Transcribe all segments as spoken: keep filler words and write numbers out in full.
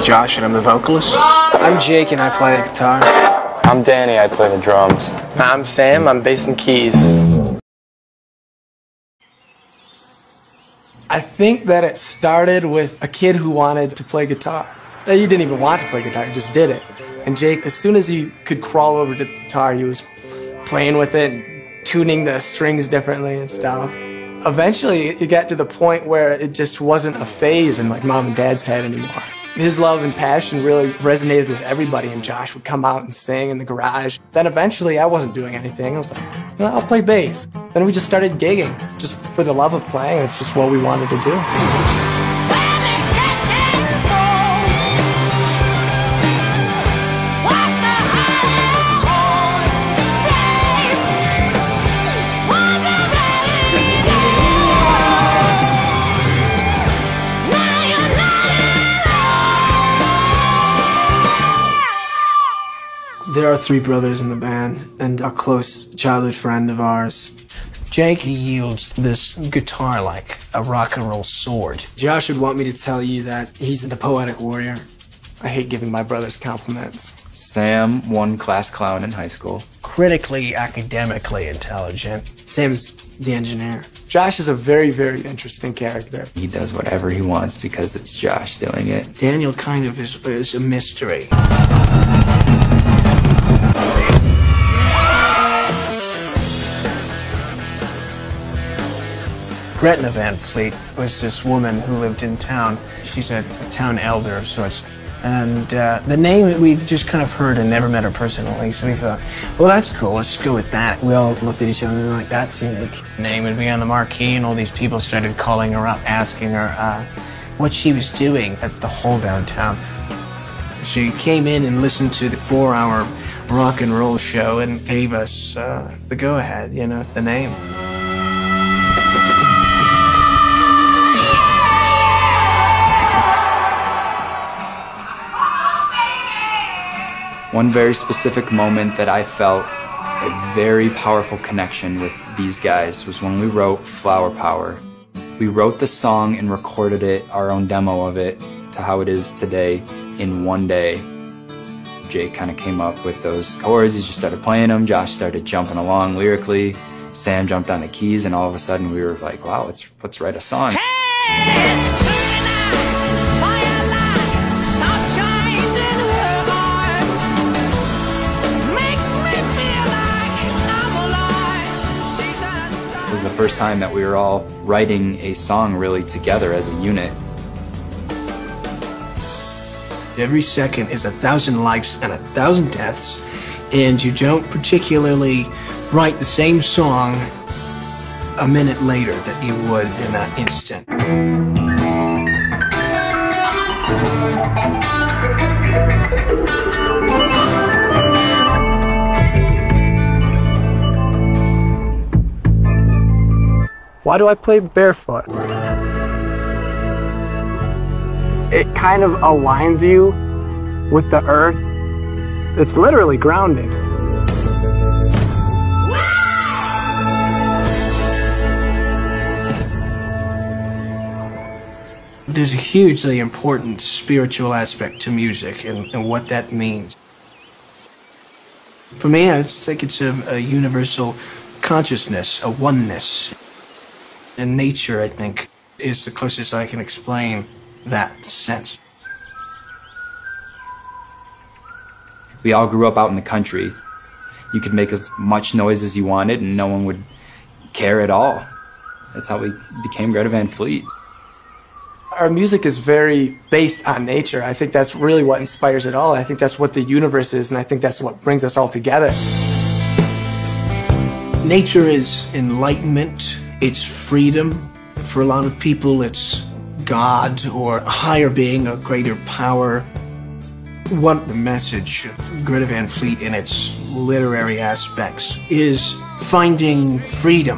Josh and I'm the vocalist. I'm Jake and I play the guitar. I'm Danny, I play the drums. I'm Sam, I'm bass and keys. I think that it started with a kid who wanted to play guitar. He didn't even want to play guitar, he just did it. And Jake, as soon as he could crawl over to the guitar, he was playing with it, tuning the strings differently and stuff. Eventually, it got to the point where it just wasn't a phase in like mom and dad's head anymore. His love and passion really resonated with everybody, and Josh would come out and sing in the garage. Then eventually, I wasn't doing anything. I was like, you know, I'll play bass. Then we just started gigging, just for the love of playing. It's just what we wanted to do. There are three brothers in the band, and a close childhood friend of ours. Jake, he yields this guitar like a rock and roll sword. Josh would want me to tell you that he's the poetic warrior. I hate giving my brothers compliments. Sam, one class clown in high school. Critically, academically intelligent. Sam's the engineer. Josh is a very, very interesting character. He does whatever he wants because it's Josh doing it. Daniel kind of is, is a mystery. Gretna Van Fleet was this woman who lived in town. She's a, a town elder of sorts. And uh, the name we just kind of heard and never met her personally, so we thought, well, that's cool, let's just go with that. We all looked at each other and like, that seemed like... The name would be on the marquee, and all these people started calling her up, asking her uh, what she was doing at the hole downtown. She came in and listened to the four-hour rock and roll show and gave us uh, the go-ahead, you know, the name. One very specific moment that I felt a very powerful connection with these guys was when we wrote Flower Power. We wrote the song and recorded it, our own demo of it, to how it is today in one day. Jake kind of came up with those chords, he just started playing them, Josh started jumping along lyrically, Sam jumped on the keys, and all of a sudden we were like, wow, let's, let's write a song. Hey! It was the first time that we were all writing a song really together as a unit. Every second is a thousand lives and a thousand deaths, and you don't particularly write the same song a minute later that you would in that instant. Why do I play barefoot? It kind of aligns you with the earth. It's literally grounding. There's a hugely important spiritual aspect to music and, and what that means. For me, I think it's a, a universal consciousness, a oneness. And nature, I think, is the closest I can explain that sense. We all grew up out in the country. You could make as much noise as you wanted and no one would care at all. That's how we became Greta Van Fleet. Our music is very based on nature. I think that's really what inspires it all. I think that's what the universe is, and I think that's what brings us all together. Nature is enlightenment. It's freedom. For a lot of people, it's God or a higher being, a greater power. What the message of Greta Van Fleet in its literary aspects is finding freedom.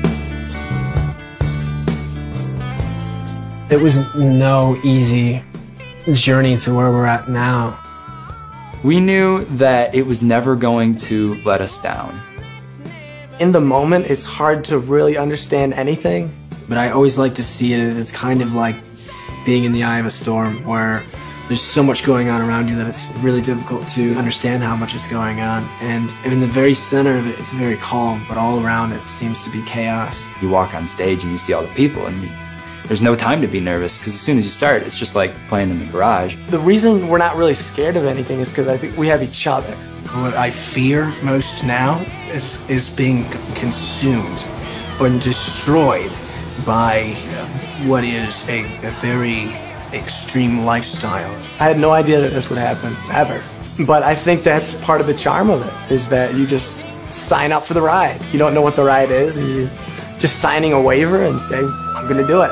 It was no easy journey to where we're at now. We knew that it was never going to let us down. In the moment, it's hard to really understand anything, but I always like to see it as it's kind of like being in the eye of a storm where there's so much going on around you that it's really difficult to understand how much is going on. And in the very center of it, it's very calm, but all around it seems to be chaos. You walk on stage and you see all the people, and you, there's no time to be nervous, because as soon as you start, it's just like playing in the garage. The reason we're not really scared of anything is because I think we have each other. What I fear most now is, is being consumed or destroyed by what is a, a very extreme lifestyle. I had no idea that this would happen, ever. But I think that's part of the charm of it, is that you just sign up for the ride. You don't know what the ride is, and you're just signing a waiver and saying, I'm gonna do it.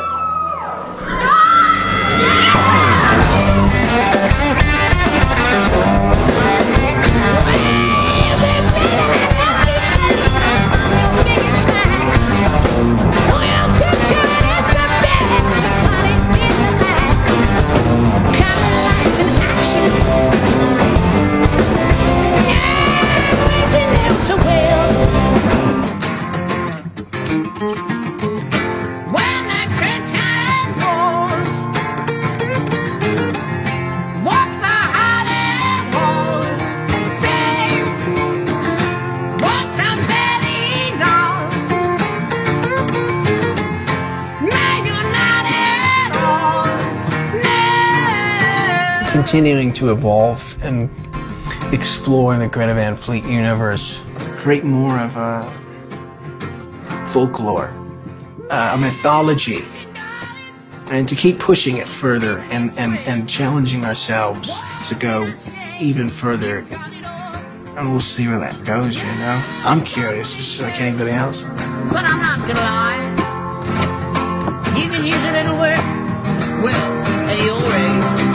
Continuing to evolve and explore the Greta Van Fleet universe, create more of a folklore, uh, a mythology, and to keep pushing it further and, and, and challenging ourselves to go even further. And we'll see where that goes, you know? I'm curious, just like anybody else. But I'm not gonna lie, you can use it anywhere, well, at your age.